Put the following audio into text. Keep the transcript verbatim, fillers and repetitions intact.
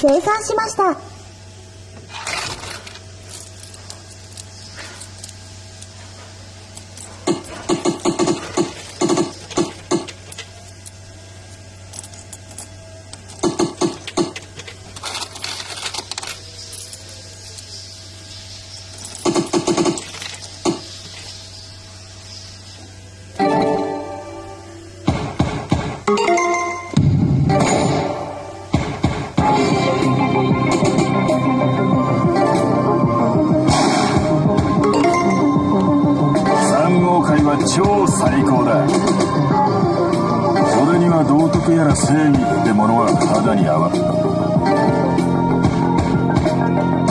生産しました。 超最高だ。俺には道徳やら正義ってものは肌に合わん。